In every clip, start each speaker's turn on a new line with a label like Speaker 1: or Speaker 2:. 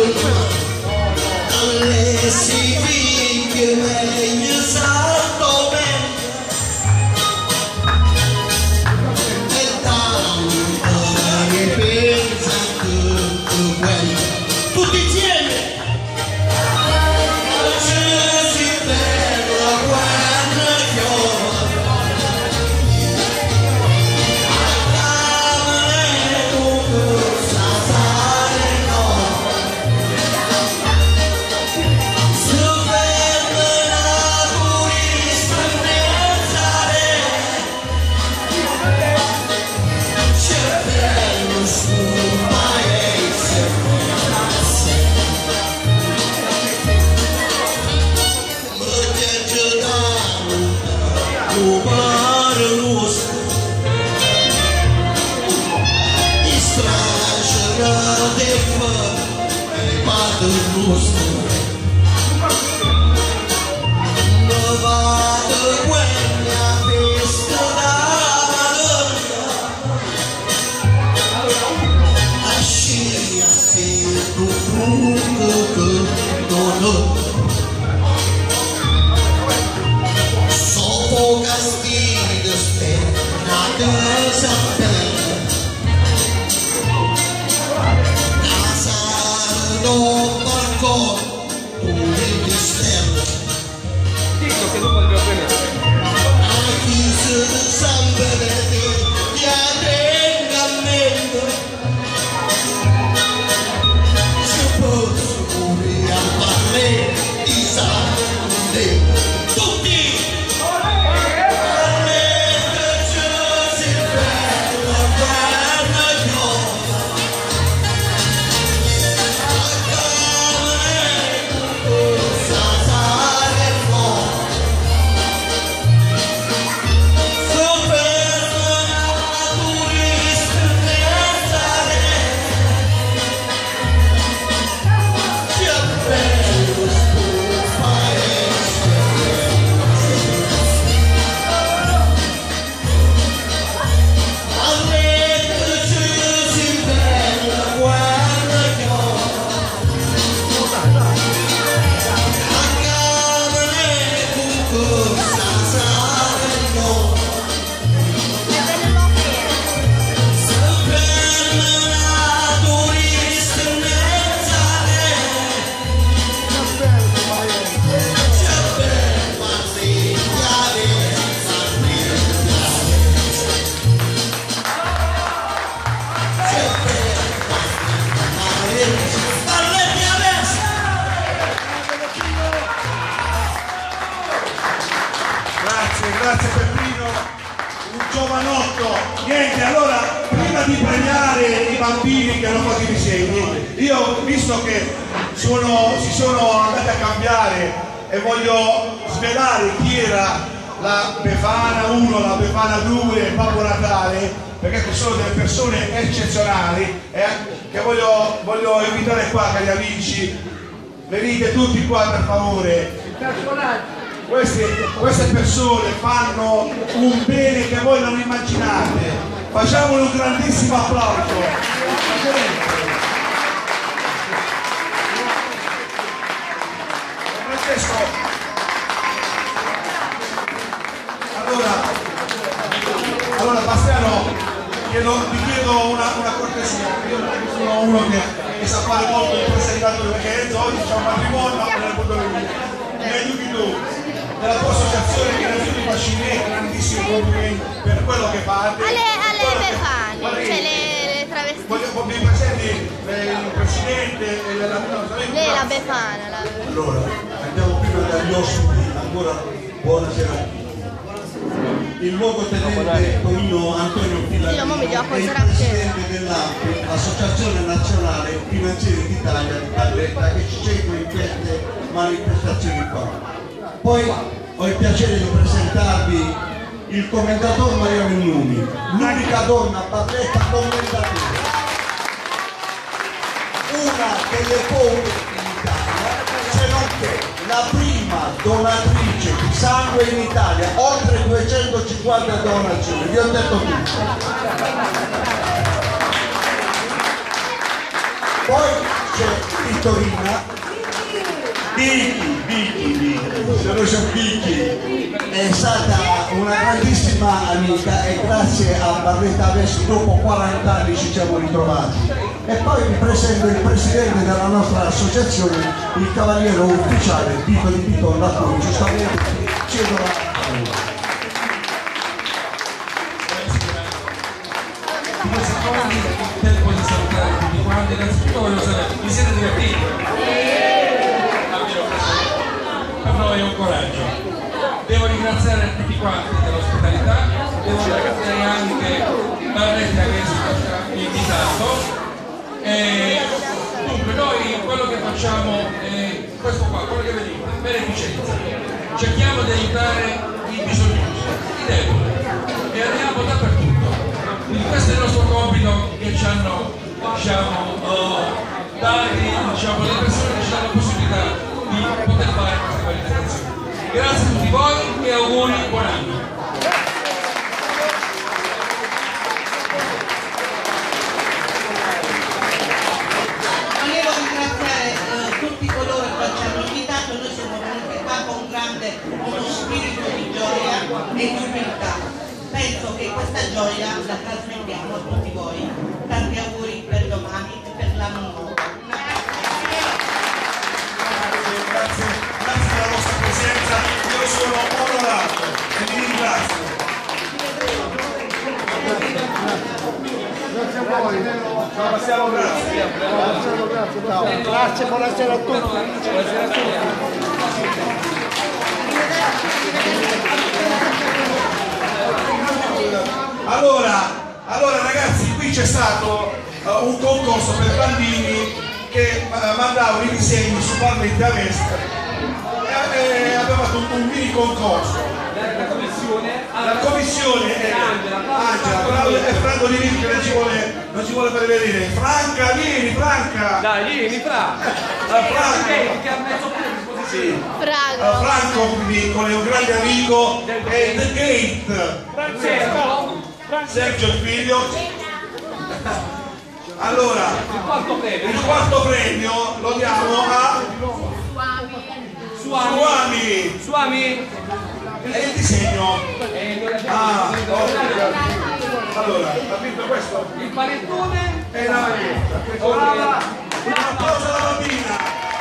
Speaker 1: Grazie Peppino, un giovanotto. Niente, allora prima di premiare i bambini che hanno fatto i disegni, io visto che si sono andati a cambiare e voglio svelare chi era la Befana 1, la Befana 2 e Babbo Natale, perché sono delle persone eccezionali che voglio invitare qua, cari amici, venite tutti qua per favore. Queste persone fanno un bene che voi non immaginate. Facciamolo un grandissimo applauso. Francesco, allora Bastiano, ti chiedo una cortesia. Io sono uno che sa fare molto di presentato, perché oggi c'è un matrimonio nel punto di vista. Mi aiuti tu della tua associazione, che innanzitutto fa Cinetti, grandissimo complimenti per quello che fate.
Speaker 2: Alle Befane, cioè le travestite.
Speaker 1: Mi presenti il presidente e
Speaker 2: lei la Befana.
Speaker 3: Allora, andiamo prima dagli ospiti, ancora buonasera a tutti. Il luogotenente Tonino Antonio Filarino è il presidente dell'API, Associazione Nazionale Finanzieri d'Italia di Barletta, che ci segue in queste manifestazioni qua. Poi ho il piacere di presentarvi il commendatore Maria Mennuni, l'unica donna a Barletta commentatore, una delle poche in Italia, se non che la prima donatrice di sangue in Italia, oltre 250 donazioni, vi ho detto tutto. Poi c'è il Vittorina, Vicky, è stata una grandissima amica e grazie a Barletta Veschi dopo 40 anni ci siamo ritrovati. E poi vi presento il presidente della nostra associazione, il cavaliere ufficiale Vito Di Piton, da cui giustamente cedo la parola.
Speaker 4: Il tempo di salutare tutti quanti, innanzitutto voglio sapere, vi siete divertiti? Per noi è un coraggio. Devo ringraziare tutti quanti dell'ospitalità, devo ringraziare anche Barletta che ci ha invitato. Dunque noi quello che facciamo è questo qua, quello che vedete, beneficenza. Cerchiamo di aiutare i bisognosi, i deboli e andiamo dappertutto. Quindi questo è il nostro compito che ci hanno dati le persone che ci danno la possibilità di poter fare questa manifestazione. Grazie a tutti voi e auguri, buon anno.
Speaker 5: Volevo ringraziare tutti coloro che ci hanno invitato, noi siamo venuti qua con uno spirito di gioia e di umiltà. Penso che questa gioia la trasmettiamo a tutti voi. Tanti auguri per domani e per l'anno nuovo.
Speaker 1: Grazie della vostra presenza, io sono onorato e vi ringrazio.
Speaker 6: Grazie a voi.
Speaker 1: Ciao Marcello, grazie.
Speaker 6: Grazie, buonasera a tutti.
Speaker 1: Allora ragazzi, qui c'è stato un concorso per bambini che mandavano i disegni su Barletta Veschi e abbiamo fatto un mini concorso. La commissione è Angela e Franco Di Vivi che non ci vuole fare vedere. Franca, vieni Franca!
Speaker 7: Dai, vieni Franca!
Speaker 1: Franco
Speaker 7: che ha messo pure a disposizione.
Speaker 1: Franco quindi con un grande amico e The Gate Sergio il figlio. Allora il quarto premio lo diamo a
Speaker 7: Suami.
Speaker 1: e il disegno allora ha vinto questo
Speaker 7: Il panettone
Speaker 1: e la maglietta. Un applauso alla bambina.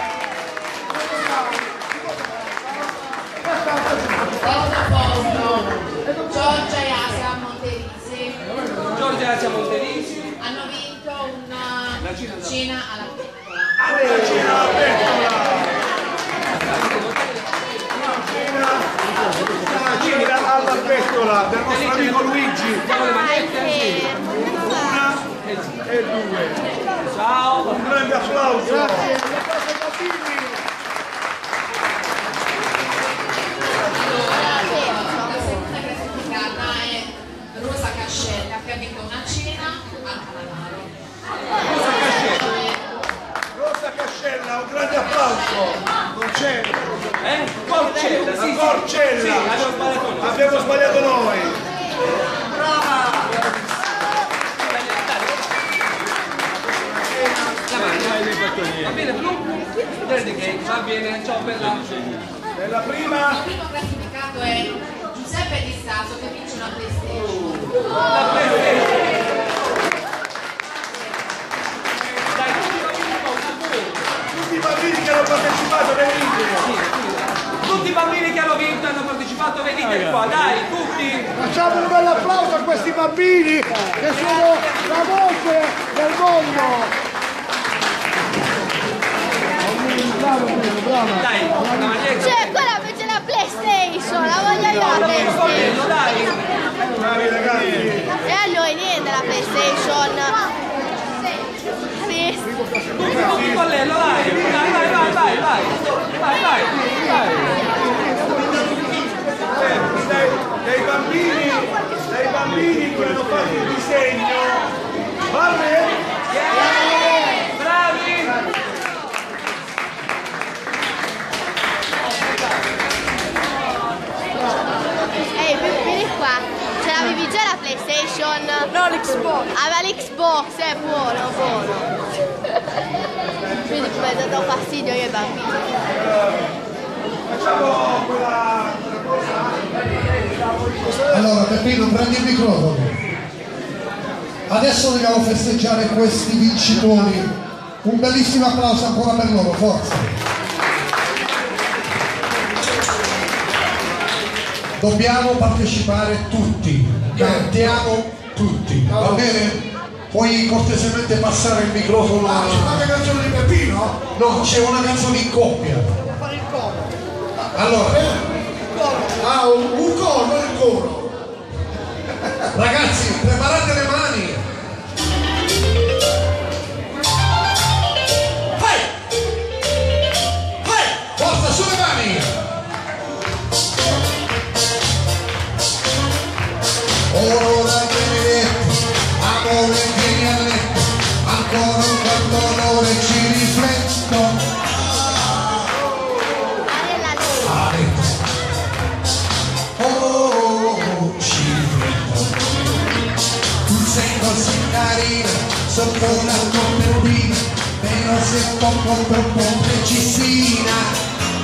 Speaker 7: Giorgia e Asia Monterisi
Speaker 5: Hanno vinto una cena alla pettola.
Speaker 1: Una cena alla pettola.
Speaker 6: Una cena alla pettola del nostro amico Luigi. Una e due.
Speaker 7: Ciao.
Speaker 6: Un grande applauso. Grazie.
Speaker 5: La seconda classificata è Rosa Cascella che ha vinto una cena al Calamaro.
Speaker 1: Rosa Cascella, un grande applauso.
Speaker 6: Non c'è.
Speaker 7: Corcella, sì,
Speaker 1: Corcella.
Speaker 7: sì,
Speaker 1: Abbiamo sbagliato noi.
Speaker 7: Va bene, va bene, ciao bella.
Speaker 1: E la prima?
Speaker 5: Il primo classificato è Giuseppe Di Staso che vince una PlayStation.
Speaker 7: La PlayStation. Dai,
Speaker 1: Tutti i bambini che hanno partecipato, venite.
Speaker 7: tutti i bambini che hanno vinto hanno partecipato, venite qua, dai, tutti.
Speaker 6: Facciamo un bel applauso a questi bambini che sono la voce del mondo. Bravo.
Speaker 7: Dai, una maglietta.
Speaker 2: Cioè, quella invece la PlayStation, la voglio io la PlayStation.
Speaker 7: Dai.
Speaker 1: Bravi ragazzi.
Speaker 2: E a noi niente la PlayStation. Sì.
Speaker 7: Tutti con lei, vai.
Speaker 1: Dai bambini che hanno fatto il disegno. Bravi.
Speaker 2: Ehi, vieni qua. Ce l'avevi già la PlayStation?
Speaker 8: No, l'Xbox.
Speaker 2: Aveva l'Xbox, è buono. Quindi mi ha dato fastidio io ai bambini.
Speaker 1: Facciamo quella cosa.
Speaker 6: Allora Peppino, prendi il microfono. Adesso dobbiamo festeggiare questi vincitori. Un bellissimo applauso ancora per loro, forza. Dobbiamo partecipare tutti, cantiamo tutti, va bene? Puoi cortesemente passare il microfono a...
Speaker 1: C'è una canzone di Peppino?
Speaker 6: No, c'è una canzone in coppia.
Speaker 1: Fare il coro.
Speaker 6: Allora,
Speaker 1: Ah, un coro, non il coro.
Speaker 6: ragazzi, preparate le mani. Forza sulle mani. Ora benedetto, amore vieni a letto, ancora un quanto l'ore ci rifletto. A letto. Oh, ci rifletto. Tu sei così carina, sotto la copertina, però sei poco troppo precisina.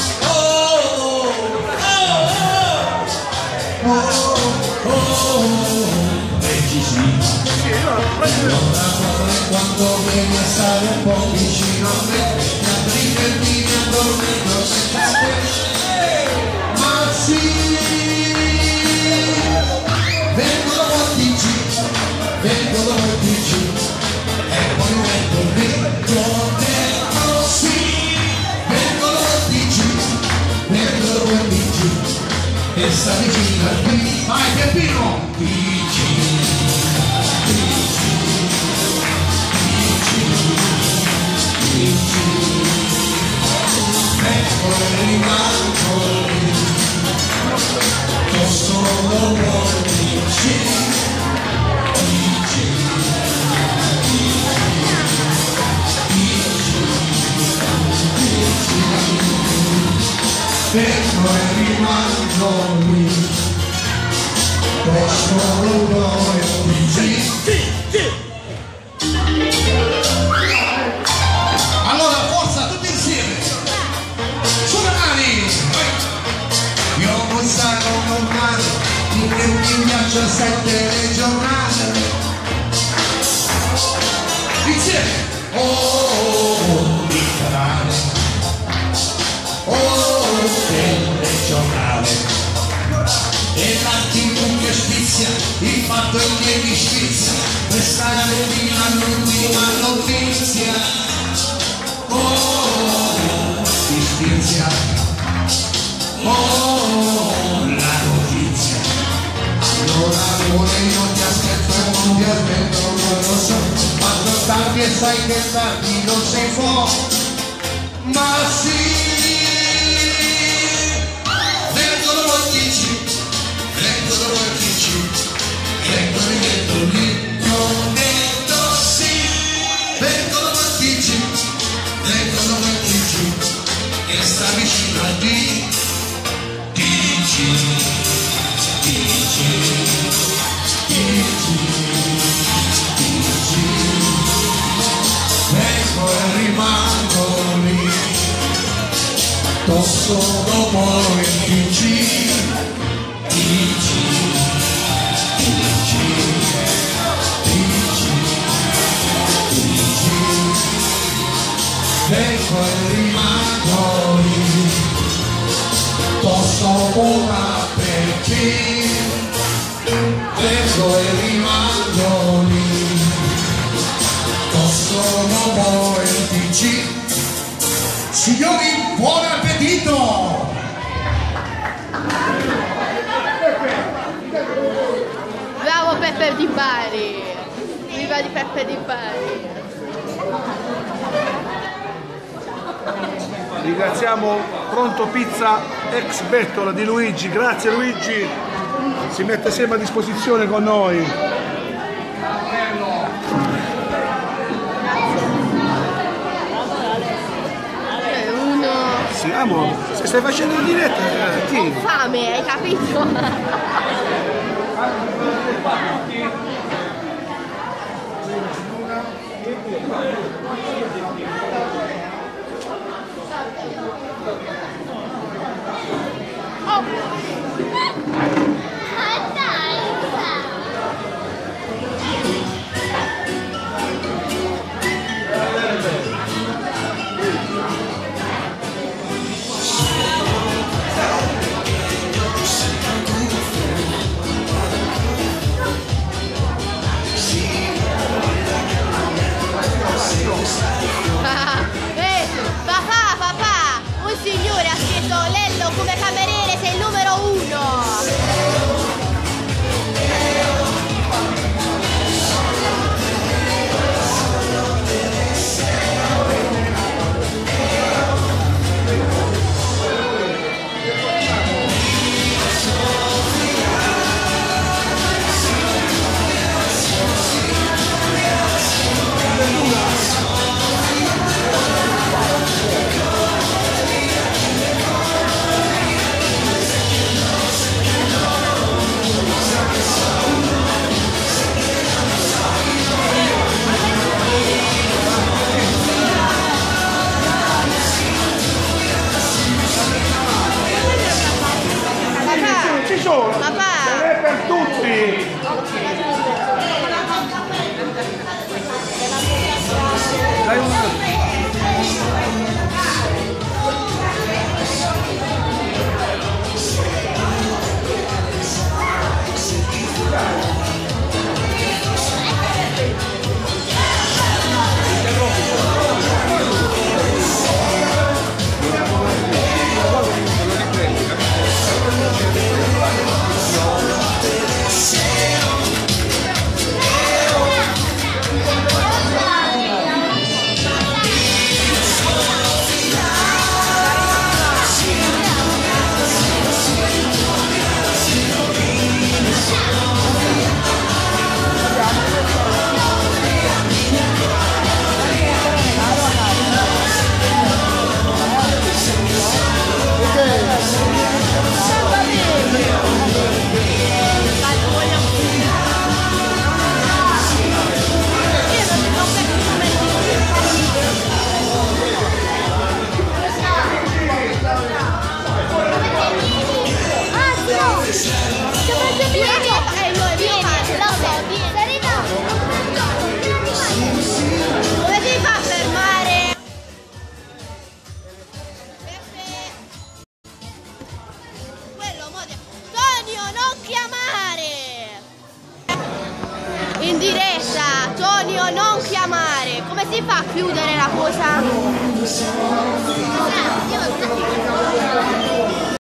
Speaker 6: Quando vieni a stare un po' vicino a me, mi apri per me, mi addormento senza te. Ma sì, vengono molti G, vengono molti G, e poi metto dentro sì, vengono molti G, vengono molti G, e sta vicino al B. Vai Peppino! Vengo e rimango lì, posso l'odore di Allora forza tutti insieme, sulle mani. Io non sono normale, finché mi piaccia 7 giornate. Insieme. Oh, il canale. Oh, telegiornale. E l'attimo che spizia, il fatto che mi spizia, restare fino all'ultima notizia. Oh, mi spizia. Oh, la notizia. Allora amore io ti aspetto, non ti aspetto, non lo so. Quando tardi e sai che tardi non sei fuori. Ma sì, vengono moltici, vengono moltici, vengono dentro lì, non detto sì, vengono moltici, vengono moltici, e sta vicino a D, dici, dici, dici, dici, vengo e rimango lì. Tosto dopo il TG, TG, TG, TG, TG, vengo e rimango lì, tosto ora perché, vengo e rimango lì, tosto dopo il TG. Signori, buon appetito!
Speaker 2: Bravo Peppe di Bari! Viva di Peppe di Bari!
Speaker 1: Ringraziamo Pronto Pizza ex Bettola di Luigi, grazie Luigi, si mette sempre a disposizione con noi. Sì, amore, se stai facendo in diretta,
Speaker 2: Ho fame, hai capito? Papà, un signore ha scritto Lello come cameriere, sei il numero 1.
Speaker 1: Ci sono!
Speaker 2: Papà!
Speaker 1: Ce n'è per tutti! Come si fa a fermare? Quello Tonio, non chiamare! In diretta, Tonio, non chiamare! Come si fa a chiudere la cosa?